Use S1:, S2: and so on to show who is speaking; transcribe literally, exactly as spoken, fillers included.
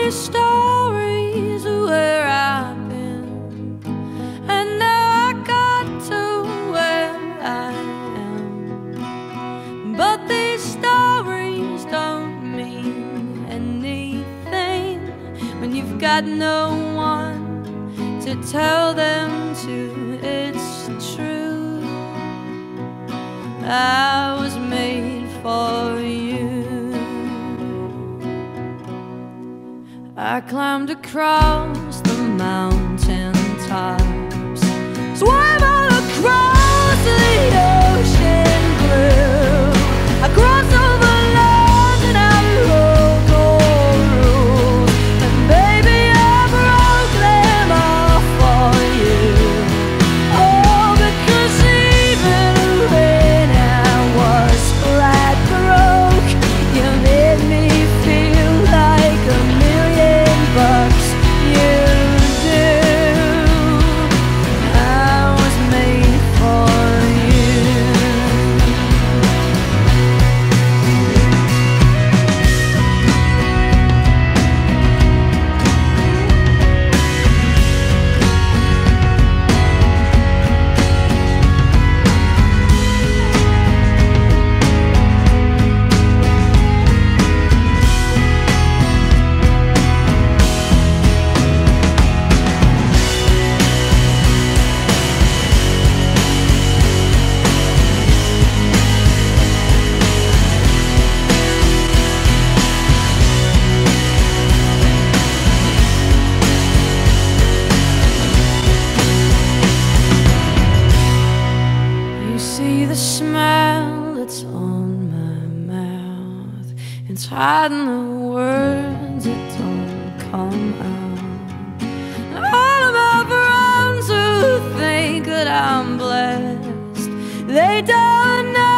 S1: these stories of where I've been, and now I got to where I am. But these stories don't mean anything when you've got no one to tell them to. It's true, I was made for you. I climbed across the mountain tops, swam all across the ocean blue. I crossed over lands and I broke all rules, and baby I broke them all for you. Oh, because even when I was flat broke, you made me feel like a million bucks. You do. I was made for you. You see the smile that's on my mouth, it's hiding the words that don't come out. And all of my friends who think that I'm blessed, they don't know